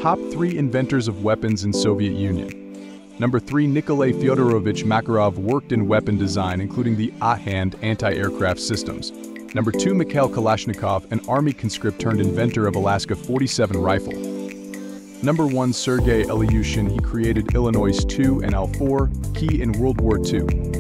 Top 3 inventors of weapons in Soviet Union. Number 3, Nikolai Fyodorovich Makarov worked in weapon design, including the A-hand anti-aircraft systems. Number 2, Mikhail Kalashnikov, an army conscript turned inventor of Alaska 47 rifle. Number 1, Sergey Ilyushin, he created Il-2 and Il-4, key in World War II.